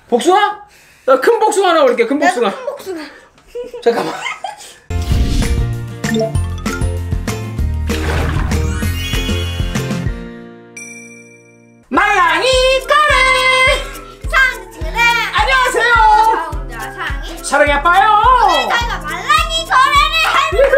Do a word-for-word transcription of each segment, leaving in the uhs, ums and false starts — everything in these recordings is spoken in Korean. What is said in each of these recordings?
복숭아? 나 큰 복숭아 하나 올릴게. 큰 복숭아. 큰 복숭아. 잠깐만. 말랑이 거래. 사랑하는 친구들. 안녕하세요. 저 혼자 사랑이. 사랑이 아빠요. 오늘 저희가 말랑이 거래를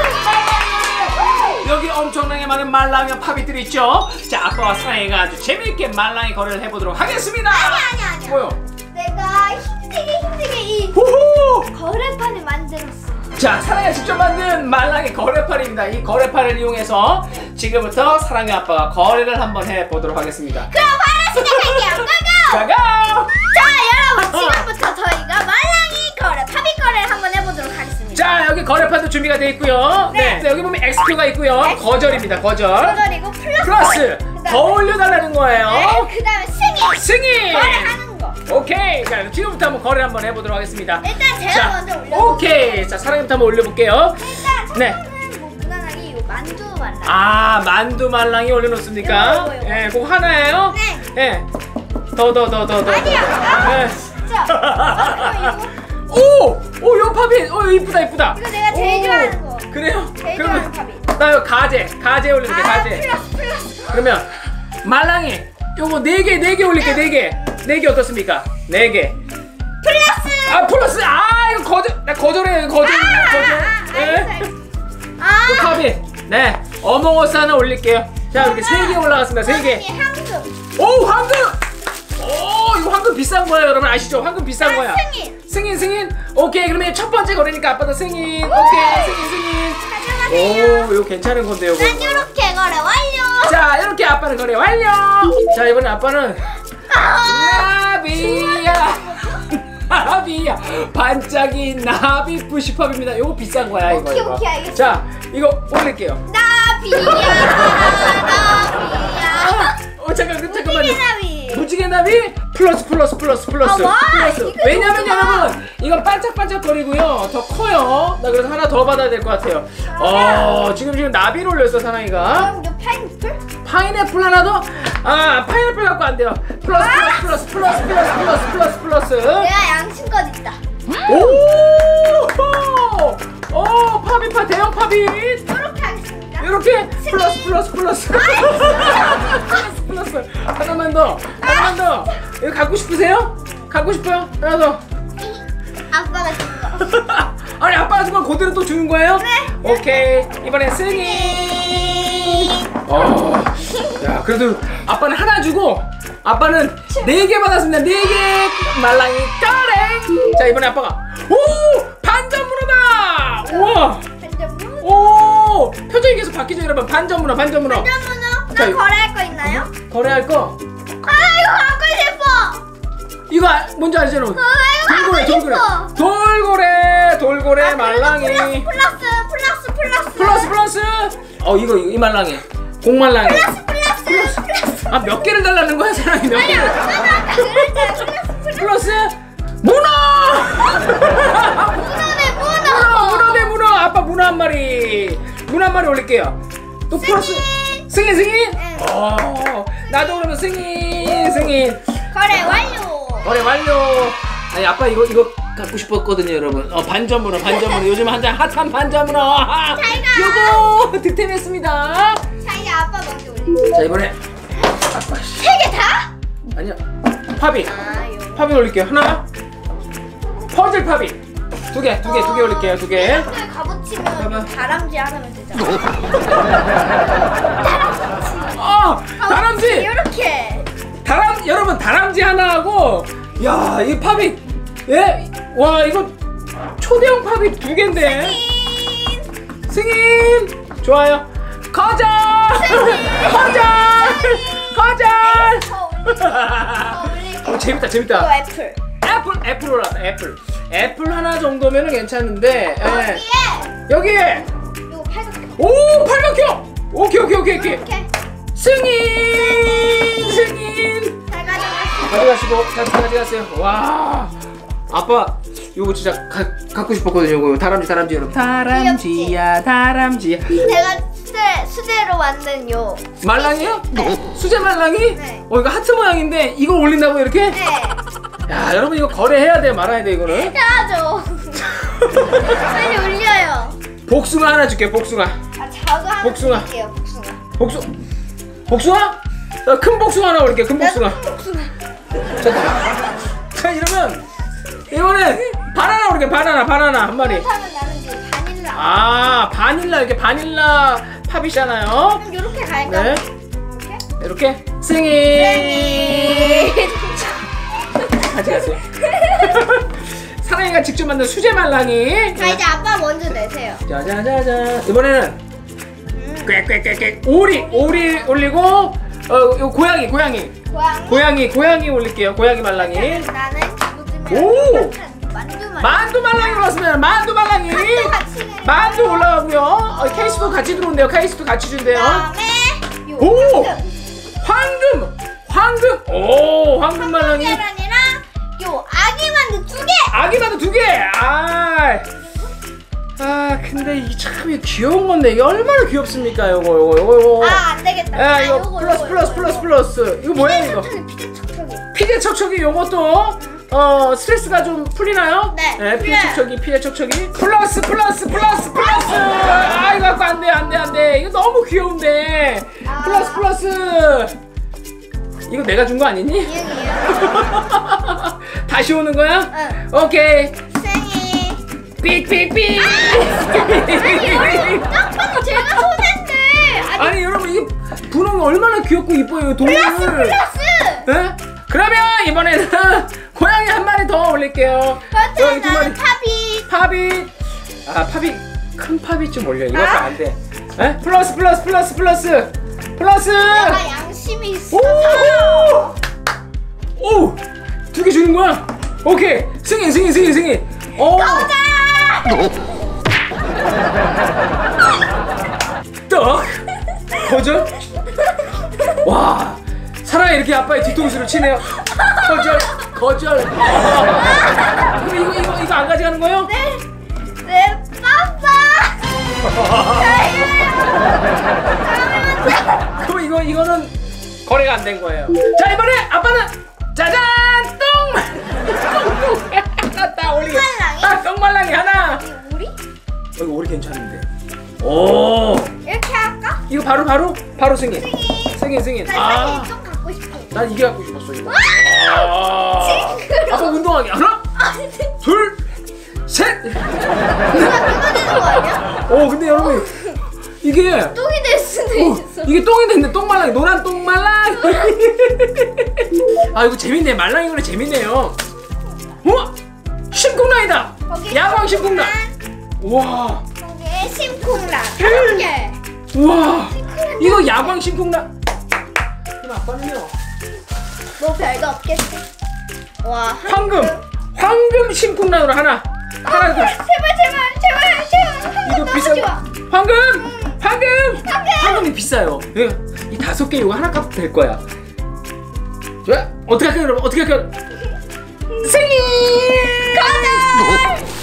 해봅니다. 여기 엄청나게 많은 말랑이 팝잇들이 있죠. 자, 아빠와 사랑이가 아주 재미있게 말랑이 거래를 해보도록 하겠습니다. 아니 아니 아니. 뭐요? 내가 힘들게 힘들게 이 호호! 거래판을 만들었어. 자, 사랑이가 직접 만든 말랑이 거래판입니다. 이 거래판을 이용해서 지금부터 사랑이 아빠가 거래를 한번 해보도록 하겠습니다. 그럼 바로 시작할게요. 고고! 가가! 자, 여러분 지금부터 저희가 말랑이 거래, 팝잇 거래를 한번 해보도록 하겠습니다. 자, 여기 거래판도 준비가 되어 있고요. 네. 네. 자, 여기 보면 엑스표가 있고요. 엑스표. 거절입니다. 거절. 거절이고 플러스. 플러스. 그다음에- 더 올려달라는 거예요. 네, 그 다음에 승인. 승인. 거래하는 거. 오케이. 자, 지금부터 한번 거래 한번 해보도록 하겠습니다. 일단 제가 자, 먼저 올려. 오케이. 자, 사랑이부터 한번 올려볼게요. 일단 첫 네. 번째는 뭐 무난하게 이거 만두 말랑. 아, 만두 말랑이 올려놓습니까? 요거, 요거, 요거. 예, 그거 하나예요? 네. 예. 더, 더, 더, 더, 더. 아니야. 아, 네. 진짜. 아, 그럼 이거 오! 오, 요 팝잇! 오, 이거 이쁘다, 이쁘다. 이거 내가 제일 오, 좋아하는 거. 그래요? 제일 그러면 좋아하는 팝잇. 나 이거 가재, 가재 올려줄게, 아, 가재. 플러스 플러스. 그러면 말랑이 요거 네 개, 네 개 올릴게, 네 개. 네 개 어떻습니까? 네 개. 플러스. 아, 플러스! 아, 이거 거절, 나 거절해, 거절, 아, 거절. 아, 예? 알겠어, 알겠어. 아. 요 팝잇. 네. 어몽어스 하나 올릴게요. 자, 이렇게 세 개 올라갔습니다, 세 개. 언니, 황금. 오, 황금! 오, 이거 황금 비싼 거예요, 여러분 아시죠? 황금 비싼 아, 거야. 승인. 승인, 승인. 오케이, 그러면 첫 번째 거래니까 아빠도 승인. 오케이, 승인, 승인. 가져가세요. 오, 이거 괜찮은 건데, 요거. 난 이렇게 거래 완료. 자, 이렇게 아빠는 거래 완료. 자, 이번에 아빠는 아, 나비야. 나비야. 반짝이 나비 푸시팝입니다. 요거 비싼 거야, 이거. 오케이, 이거. 오케이, 알겠어. 자, 이거 올릴게요. 나비야, 나비야. 어, 잠깐, 잠깐만요. 나비. 무지개 나비 플러스 플러스 플러스 플러스 아, 와, 플러스. 이거 왜냐면 좋다. 여러분 이건 반짝반짝거리고요 더 커요. 나 그래서 하나 더 받아야 될 것 같아요. 어 지금 지금 나비를 올렸어 사나이가. 그럼 이거 파인애플? 파인애플 하나 더? 아 파인애플 갖고 안 돼요. 플러스 플러스 플러스 플러스 플러스 플러스 플러스 플러스. 내가 양심껏 있다. 오! 오 팝잇파 대형 팝잇. 이렇게 하겠습니다. 이렇게 플러스 플러스 플러스 플러스 플러스 하나만 더 하나만 더. 이거 갖고 싶으세요? 갖고 싶어요? 하나 더. 아빠가 준 거. 아니 아빠가 주면 그대로 또 주는 거예요? 네. 오케이 이번엔 승인. 어. 야 그래도 아빠는 하나 주고 아빠는 네 개 받았습니다. 네 개 말랑이 까랭. 자 이번에 아빠가 오 반전 문어다. 우와. 반전 문어? 오 표정이 계속 바뀌죠 여러분. 반전 문어 반전 문어. 반전 문어? 자, 나 이거- 거래할 거 있나요? 거래할 거 아 이거 갖고 싶어. 이거 아- 뭔지 알죠 여러분? 아 이거 돌고래 갖고 돌고래 싶어. 돌고래 돌고래 아, 말랑이 플러스 플러스 플러스 플러스 플러스 플러스 어 이거 이거 이 말랑이 공말랑이 플러스 플러스 플러스. 아 몇 개를 달라는 거야 사람이 몇 개를 아까 아까 그랬잖아. 플러스 플러스. 플러스 문어 문어네 문어 문어. 문어 대 문어 아빠 문어 한 마리 문어 한 마리 올릴게요 또 플러스 승인 승인 응. 어 나도 그러면 승인 승인 거래 완료. 거래 완료. 아니 아빠 이거 이거 갖고 싶었거든요 여러분. 어 반전 문어 반전 문어 요즘 한장 핫한 반전 문어. 잘 가. 요거 득템했습니다. 자 이제 아빠 먼저 올릴게. 자 이번에 아빠 씨. 세 개 다? 아니요 팝잇 아 요. 팝잇 올릴게요. 하나 퍼즐 팝잇 두 개 두 개 두 개 올릴게요 두 개. 학교에 가보치면 다람쥐 하나면 되잖아. 아 다람쥐 이렇게. 다람 여러분 다람쥐 하나 하고 야 이 팝잇 예? 와 이거 초대형 팝잇 두 개인데 승인 좋아요 거절 거절 거절 더 올릴게. 어, 재밌다 이거 재밌다 애플. 애플 애플 올랐다 애플 애플 하나 정도면은 괜찮은데 예. 여기에 여기에 이거 팔각형. 오 팔각형 오케이 오케이 오케이 오케이 이렇게 승인 승인 잘 가져갔어. 가져가시고 자 가져가세요. 와 아빠 요거 진짜 가, 갖고 싶었거든요. 요거 다람쥐 다람쥐 여러분. 다람쥐야 다람쥐야. 제가 수제 수제로 만든 요. 말랑이요? 네. 수제 말랑이? 네. 어 이거 하트 모양인데 이걸 올린다고 이렇게? 네. 야 여러분 이거 거래해야 돼 말아야 돼 이거는. 해야죠. 빨리 올려요. 복숭아 하나 줄게 복숭아. 아 저도 하나 복숭아. 드릴게요. 복숭아. 복숭 복숭아? 나 큰 복숭아 하나 올게 큰 복숭아. 큰 복숭아. 자, 자 이러면 이번엔 바나나 올게 바나나 바나나 한 마리. 그렇다면 나는 지금 바닐라. 아 바닐라 이렇게 바닐라 팝이잖아요. 그럼 이렇게 갈까? 네. 이렇게? 이렇게 승인. 가져가세요. 사랑이가 직접 만든 수제 말랑이. 자 이제 아빠 먼저 내세요. 짜자자자. 이번에는 음. 꽥꽥꽥꽥 오리 오리 올리고 어 이거 고양이 고양이 고양이. 고양이 고양이 올릴게요. 고양이 말랑이. 나는 요즘에 오! 만두 만두. 만두 말랑이 올랐습니다. 만두 말랑이. 만두 같이 내. 만두 올라가고요. 어, 케이스도 같이 들어온대요. 케이스도 같이 준대요. 그다음에 요 오! 황금. 황금 황금 오 황금 말랑이. 계란이랑 요 아기 만두 두 개. 아기 만두 두 개. 아. 아 근데 이게 참 귀여운 건데 이게 얼마나 귀엽습니까 요거 요거 요거 요거. 아 안 되겠다. 야 아, 이거 요거, 플러스 요거, 플러스 요거, 플러스 요거. 플러스 이거 뭐야 이거 피자 촉촉이. 피제 척척이 요것도 어 스트레스가 좀 풀리나요? 네, 피제 풀려요. 척척이 피제 척척이 플러스 플러스 플러스 플러스 아 이거 갖고 안돼 안돼 안돼 이거 너무 귀여운데 아. 플러스 플러스 이거 내가 준 거 아니니? 이응이요. 다시 오는 거야? 응. 오케이 생일. 삑삑삑 아니 여러분 딱 봐도 제가 손했는데. 아니 아니 여러분 이게 분홍이 얼마나 귀엽고 이뻐요 동물. 플러스 플러스. 네? 그러면 이번에는 고양이 한 마리 더 올릴게요. 여기 두 마리. 그렇다면 팝이. 팝이 아 팝이 큰 팝이 좀 올려. 이것도 아? 안 돼. 에? 플러스 플러스 플러스 플러스 플러스. 내가 양심이 있어. 오! 두 개 주는 거야? 오케이 승인 승인 승인 승인. 오. 가자. 떡 거절. 와 사랑이 이렇게 아빠의 뒤통수를 치네요. 거절 거절. 그럼 이거 이거 이거 안 가져가는 거예요? 네. 네 빠빠. 그럼 이거 이거는 거래가 안 된 거예요. 자 이번에 아빠는 짜잔 똥. 딱 올리게. 똥말랑이? 아 똥말랑이 하나. 우리? 어, 이거 오리 괜찮은데. 오 이렇게 할까? 이거 바로 바로 바로 승인. 승인. 승인 승인. 난 아. 사실 좀 갖고 싶어. 난 이게 갖고 싶었어 이거. 와! 아. 징그러워. 아빠 운동하기 하나 아니 둘 셋. 누가 누가 되는 거 아니야? 어 근데 여러분 이게 똥이 될 수도 어, 있어. 이게 똥이 됐네. 똥말랑이 노란 똥말랑. 아 이거 재밌네. 말랑이 노래 재밌네요. 우와 심쿵란이다. 거기 야광 심쿵란. 우와 거기에 심쿵란 다섯 개. 우와 이거 야광 심쿵란. 그럼 아빠는요 뭐 별거 없겠지. 와 황금 황금 심쿵란으로 하나 하나 더. 제발 제발 제발 제발. 이거 너무 비싼 좋아. 황금 황금 황금! 황금이 비싸요. 예, 이 다섯 개 이거 하나 값 될 거야. 좋아 어떻게 할까요 여러분 어떻게 할까요? 생일 가자.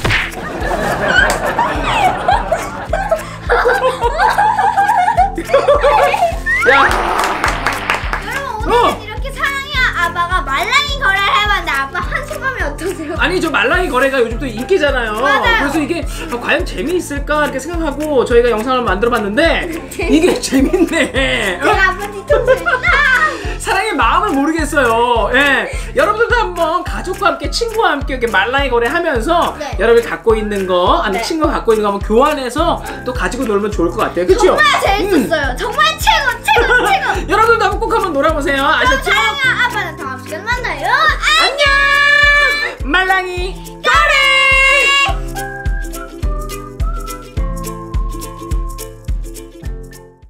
야 여러분 오늘은 어. 이렇게 사랑이 아빠가 말랑이 거래를 해봤는데 아빠 한숨하면 어떠세요? 아니 저 말랑이 거래가 요즘 또 인기잖아요. 맞아요. 그래서 이게 아, 과연 재미있을까 이렇게 생각하고 저희가 영상을 만들어봤는데 이게 재밌네. 어? 제가 아빠 뒤통수를 딱. 사랑의 마음을 모르겠어요. 예. 여러분들도 한번 가족과 함께 친구와 함께 이렇게 말랑이 거래하면서 네. 여러분이 갖고 있는 거 아니 네. 친구가 갖고 있는 거 한번 교환해서 또 가지고 놀면 좋을 것 같아요. 그렇죠? 정말 재밌었어요. 정말 최고 최고 최고. 여러분들도 한번 꼭 한번 놀아보세요. 아셨죠? 사랑아 아빠는 다음 시간에 만나요. 안녕. 말랑이